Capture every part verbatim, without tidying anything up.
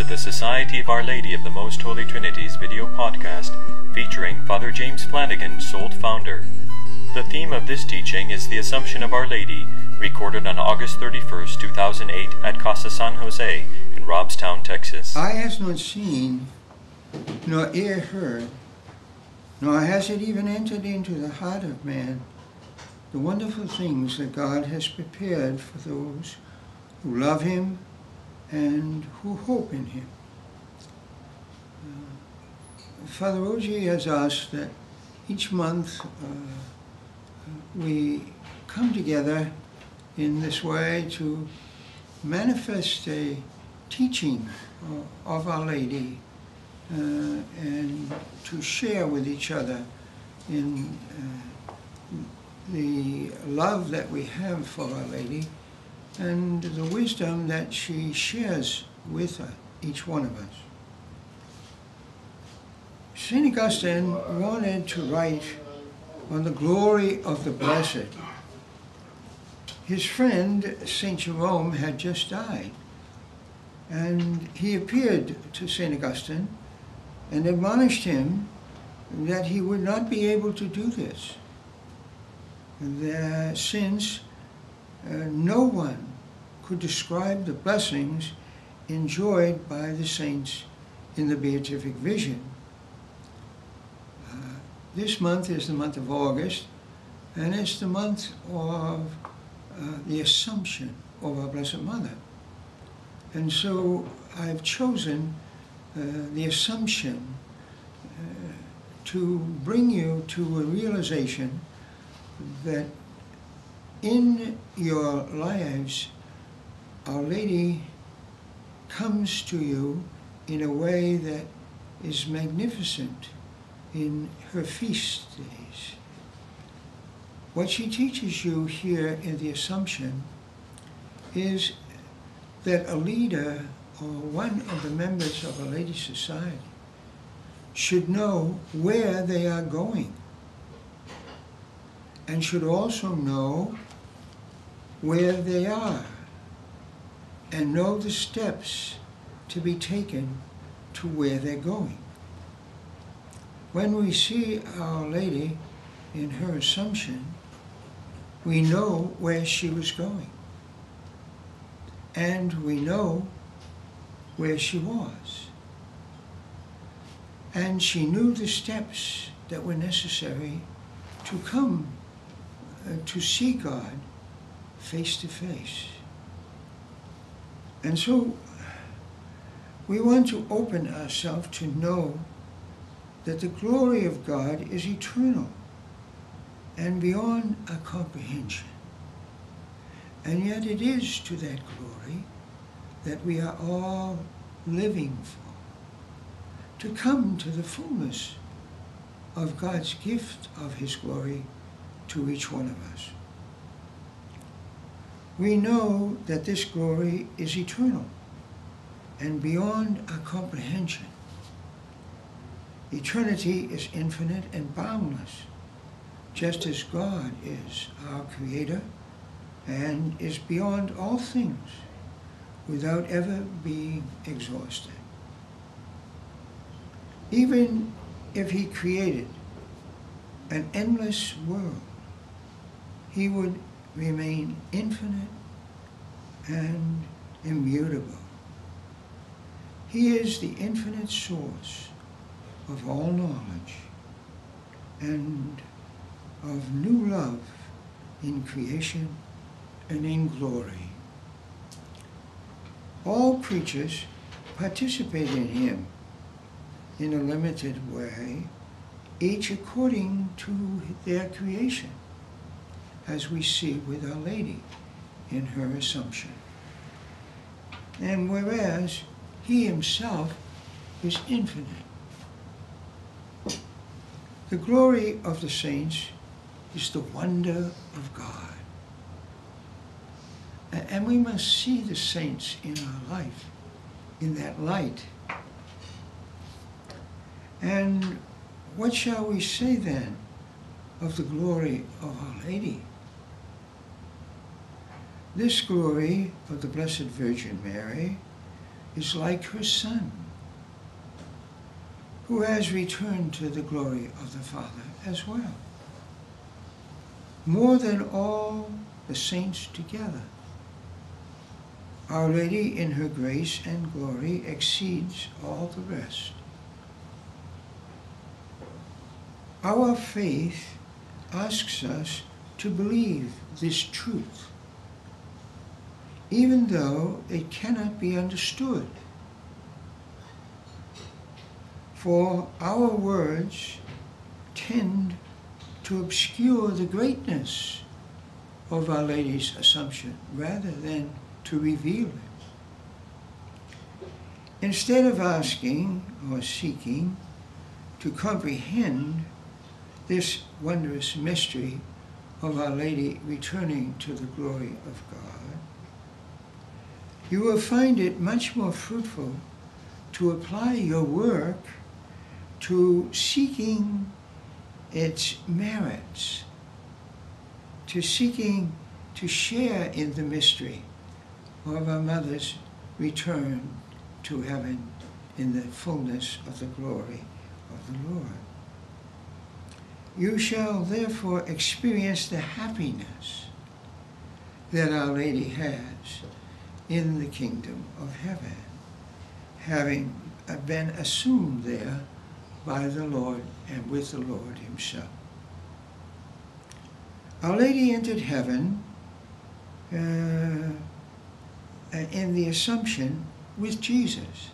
the Society of Our Lady of the Most Holy Trinity's video podcast featuring Father James Flanagna, SOLT founder. The theme of this teaching is the Assumption of Our Lady, recorded on August thirty-first, two thousand eight at Casa San Jose in Robstown, Texas. Eye has not seen, nor ear heard, nor has it even entered into the heart of man the wonderful things that God has prepared for those who love Him and who hope in Him. Uh, Father Oji has asked that each month uh, we come together in this way to manifest a teaching uh, of Our Lady uh, and to share with each other in uh, the love that we have for Our Lady and the wisdom that she shares with uh, each one of us. Saint Augustine wanted to write on the glory of the Blessed. His friend, Saint Jerome, had just died, and he appeared to Saint Augustine and admonished him that he would not be able to do this, that since uh, no one could describe the blessings enjoyed by the saints in the beatific vision. Uh, this month is the month of August, and it's the month of uh, the Assumption of our Blessed Mother. And so I've chosen uh, the Assumption uh, to bring you to a realization that in your lives, Our Lady comes to you in a way that is magnificent in her feast days. What she teaches you here in the Assumption is that a leader or one of the members of Our Lady Society should know where they are going and should also know where they are and know the steps to be taken to where they're going. When we see Our Lady in her Assumption, we know where she was going, and we know where she was. And she knew the steps that were necessary to come uh, to see God face to face. And so we want to open ourselves to know that the glory of God is eternal and beyond our comprehension. And yet it is to that glory that we are all living for, to come to the fullness of God's gift of His glory to each one of us. We know that this glory is eternal and beyond our comprehension. Eternity is infinite and boundless, just as God is our Creator and is beyond all things without ever being exhausted. Even if He created an endless world, He would remain infinite and immutable. He is the infinite source of all knowledge and of new love in creation and in glory. All creatures participate in Him in a limited way, each according to their creation, as we see with Our Lady in her Assumption. And whereas He Himself is infinite. The glory of the saints is the wonder of God. And we must see the saints in our life in that light. And what shall we say then of the glory of Our Lady? This glory of the Blessed Virgin Mary is like her Son, who has returned to the glory of the Father as well. More than all the saints together, Our Lady in her grace and glory exceeds all the rest. Our faith asks us to believe this truth, even though it cannot be understood. For our words tend to obscure the greatness of Our Lady's Assumption rather than to reveal it. Instead of asking or seeking to comprehend this wondrous mystery of Our Lady returning to the glory of God, you will find it much more fruitful to apply your work to seeking its merits, to seeking to share in the mystery of our Mother's return to heaven in the fullness of the glory of the Lord. You shall therefore experience the happiness that Our Lady has in the kingdom of heaven, having been assumed there by the Lord and with the Lord himself. Our Lady entered heaven uh, in the Assumption with Jesus,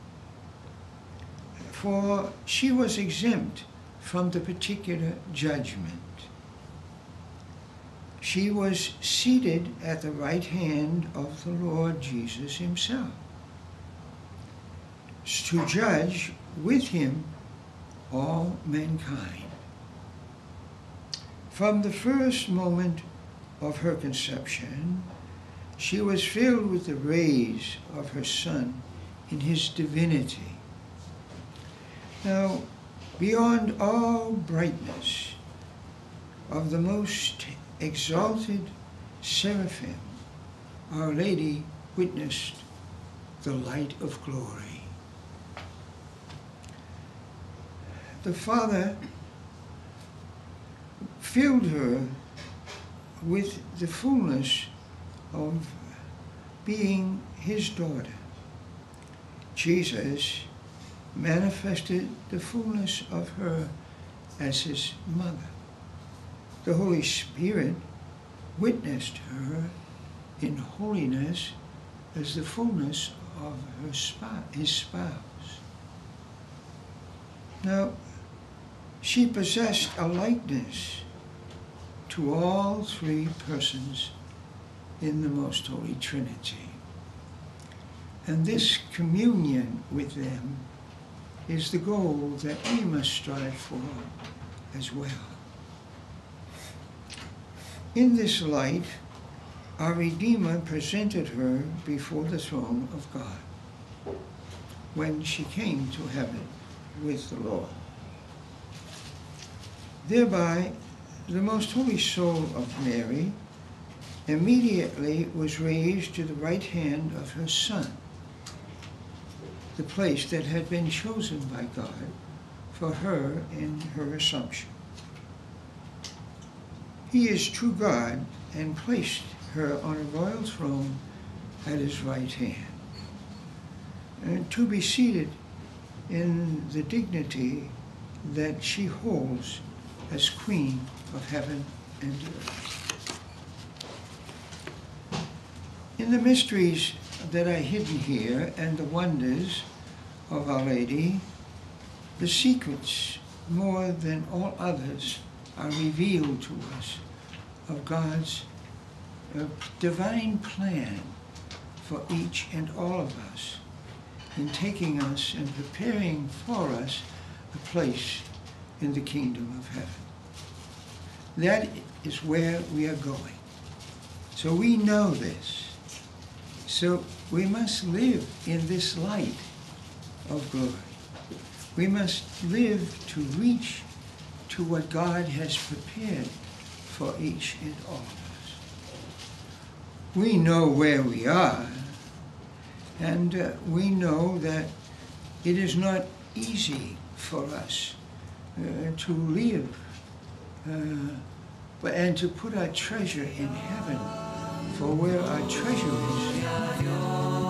for she was exempt from the particular judgment. She was seated at the right hand of the Lord Jesus himself, to judge with him all mankind. From the first moment of her conception, she was filled with the rays of her Son in his divinity. Now, beyond all brightness of the most exalted seraphim, Our Lady witnessed the light of glory. The Father filled her with the fullness of being his daughter. Jesus manifested the fullness of her as his mother. The Holy Spirit witnessed her in holiness as the fullness of her spouse, his spouse. Now, she possessed a likeness to all three persons in the Most Holy Trinity. And this communion with them is the goal that we must strive for as well. In this light, our Redeemer presented her before the throne of God when she came to heaven with the Lord. Thereby, the most holy soul of Mary immediately was raised to the right hand of her Son, the place that had been chosen by God for her in her Assumption. He is true God and placed her on a royal throne at his right hand, and to be seated in the dignity that she holds as Queen of heaven and earth. In the mysteries that are hidden here and the wonders of Our Lady, the secrets, more than all others, are revealed to us of God's uh, divine plan for each and all of us in taking us and preparing for us a place in the kingdom of heaven. That is where we are going. So we know this. So we must live in this light of glory. We must live to reach to what God has prepared for each and all of us. We know where we are, And uh, we know that it is not easy for us uh, to live uh, but, and to put our treasure in heaven, for where our treasure is,